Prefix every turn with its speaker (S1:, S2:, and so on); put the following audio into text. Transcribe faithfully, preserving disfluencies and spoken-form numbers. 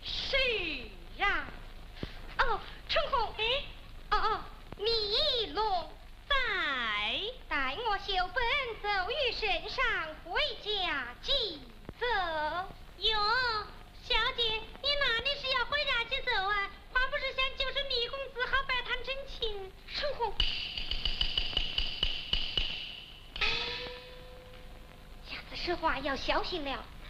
S1: 是啊。哦，春红，哎，哦哦，米龙在，待我修本奏于圣上，回家即奏。
S2: 哟，小姐，你哪里是要回家即奏啊？还不是想救生密公子，好拜堂真亲？
S1: 春红，下次说话要小心了。